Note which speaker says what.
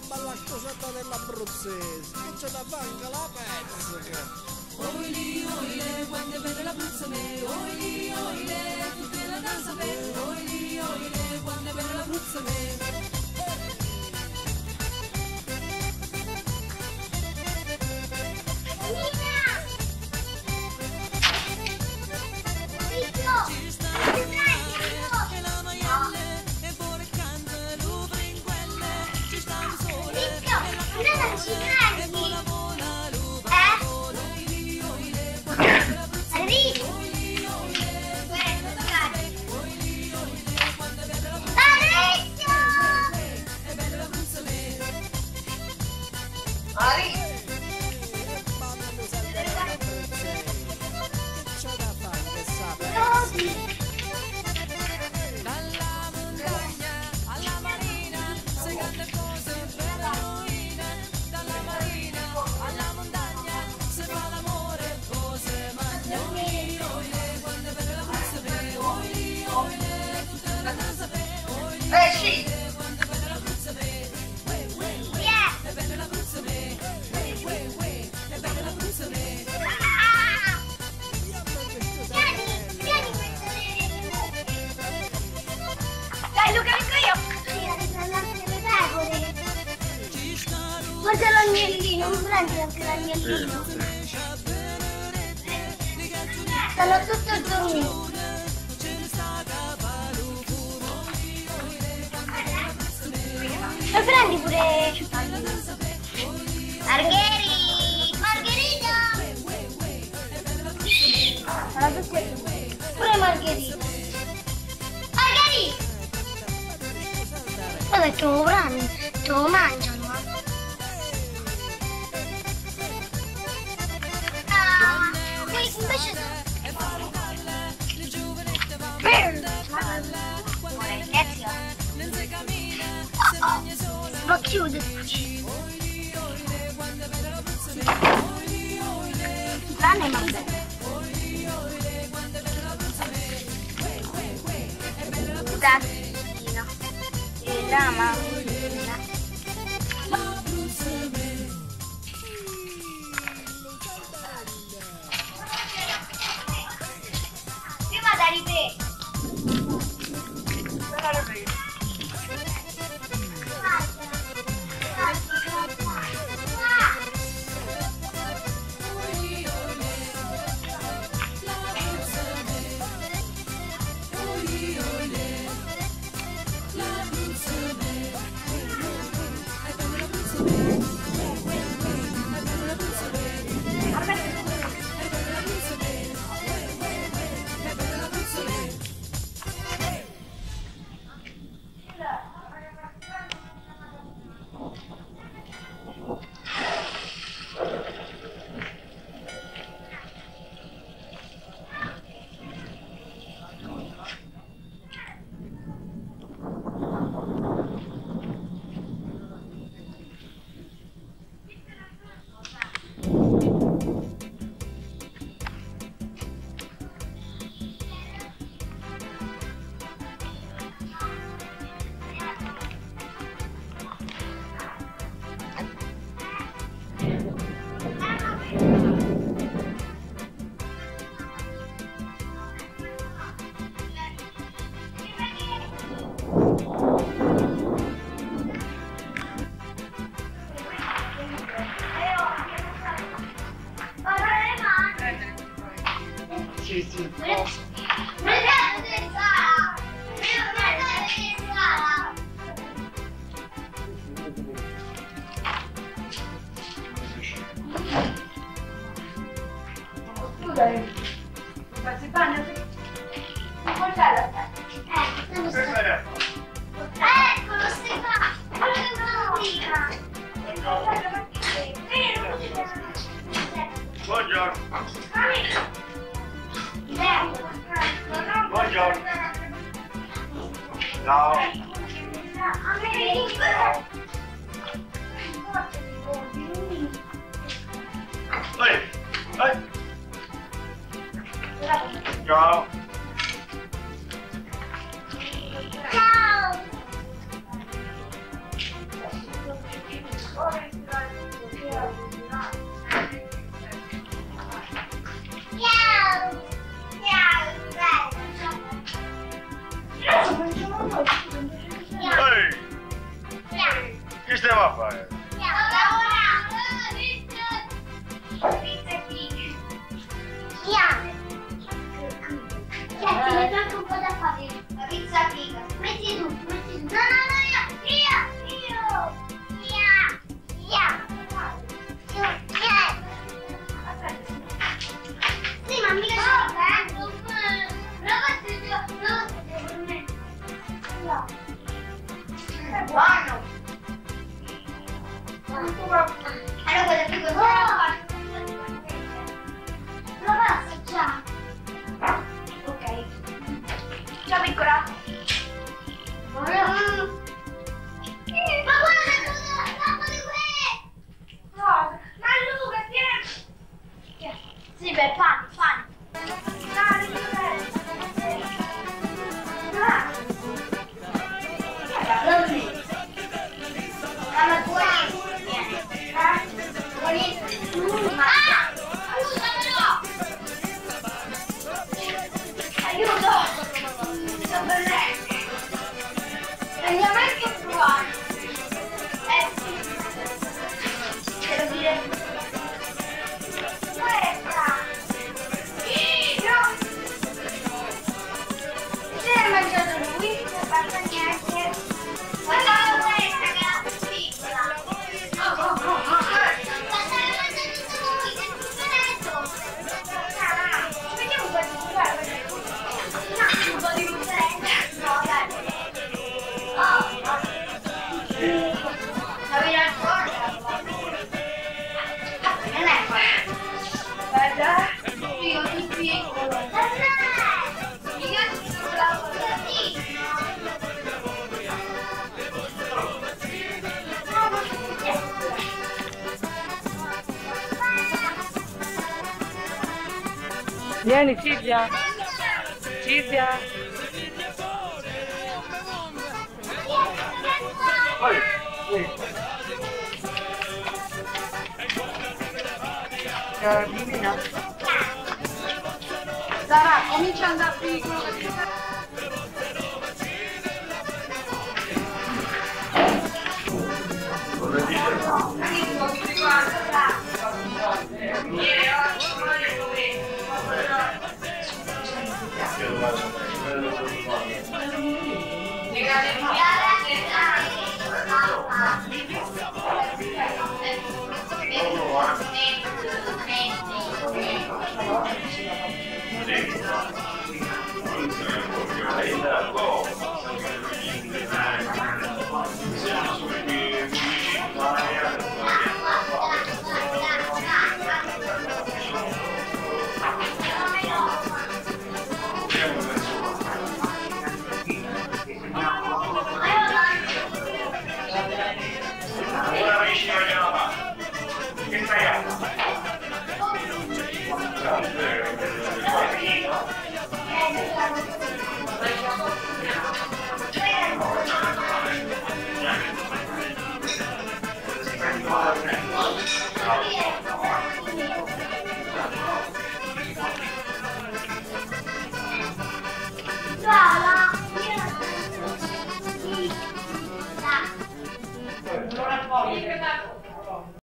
Speaker 1: balla cosetta dell'abruzzese, che c'è da fare anche la pezzica.
Speaker 2: Oili, oile, quando è bella l'Abruzzo me, oili, oile, tutte la danza per, oili, oile, quando è bella l'Abruzzo me.
Speaker 3: Guarda l'agnellino, non prendi anche l'agnellino. Stanno tutti a dormire. E prendi pure Margherita! Margherita! Pure Margherita! Margherita! Guarda che lo pranno, te lo mangiano. Invece ma chiude tranne ma bene tazzino e la mamma prima da ripetere
Speaker 4: Faccio il bagno? Non puoi fare?
Speaker 3: Eccolo Stefano!
Speaker 5: Buongiorno. Buongiorno. Ciao. Ciao.
Speaker 3: Ciao!
Speaker 5: Che stiamo a fare?
Speaker 3: Ti ne tolgo un po' da fare. La pizza figa. Metti tu, metti tu. No, no, no, io. Sì, ma mica c'è vento. No. È buono. Allora quello più così. Lo basta già. Ok. Ciao piccola. Ma guarda cosa scappa di qui! No, ma Luca, tieni! Sì, beh, pani. Dai, buonissimo. Aiuto! Sto bellendo! Andiamo anche a provare! Sì! Devo dire... Questa! No! Se l'ha mangiato lui, non basta niente! Guardate questa che è la piccola!
Speaker 6: Vieni Silvia! Silvia!
Speaker 4: Carolina. Sara, comincia ad andare piccolo.
Speaker 3: Yeah.